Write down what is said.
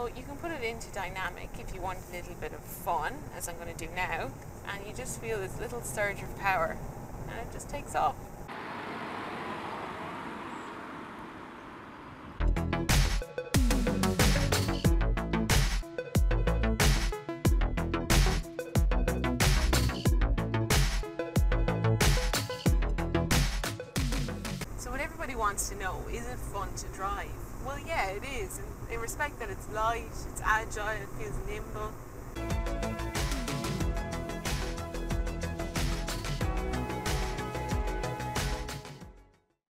So you can put it into dynamic if you want a little bit of fun, as I'm going to do now, and you just feel this little surge of power and it just takes off. So what everybody wants to know, is it fun to drive? Well, yeah, it is, in respect that it's light, it's agile, it feels nimble.